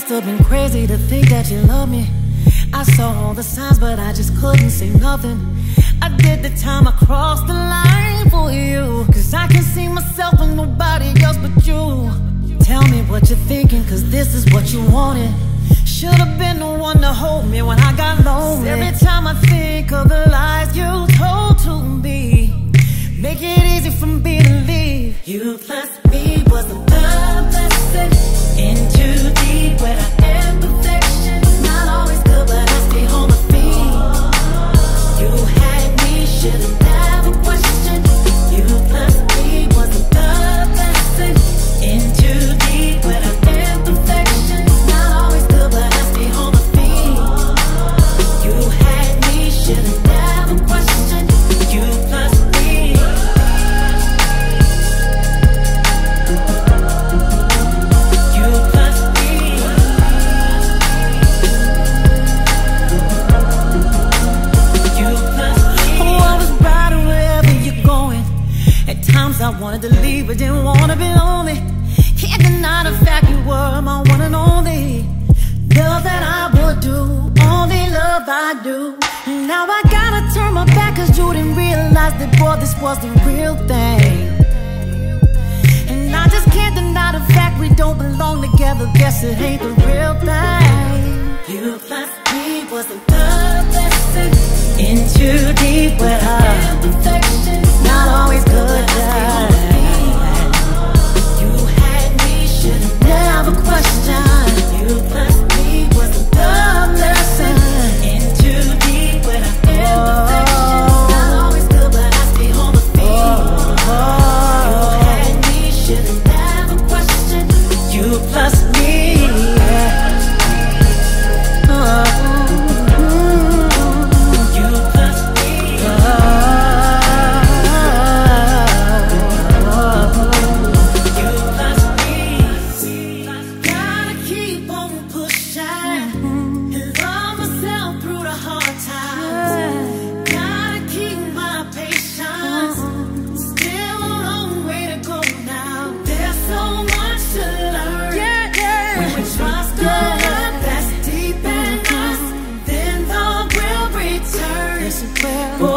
must have been crazy to think that you love me. I saw all the signs, but I just couldn't say nothing. I did the time, I crossed the line for you, cause I can see myself in nobody else but you. Tell me what you're thinking, cause this is what you wanted. Should've been the one to hold me when I got lonely. Every time I think of the lies you told to me, make it easy for me to leave. You plus me was a love lesson, in too deep where I am perfection. Not always good, but I stay on my feet. You had me, should've never questioned. You plus me was a love lesson, in too deep where I am perfection. Not always good, but I stay on my feet. You had me, should've never questioned. You plus me. You plus me. You plus me. Oh, I was riding wherever you're going. At times I wanted to leave, but didn't wanna be lonely. Can't deny the fact you were my one and only love that I would do, only love I do. Now I gotta turn my back cause you didn't realize that, boy, this was the real thing. And I just can't deny the fact we don't belong together. Guess it ain't the real thing. You plus me was a love lesson, in too deep where I imperfection. Not always good, never question. You plus me was a love lesson, in too deep when I am perfection. Not always good, but I stay on my feet. You had me, should've never questioned. You plus me. You plus me. Boy,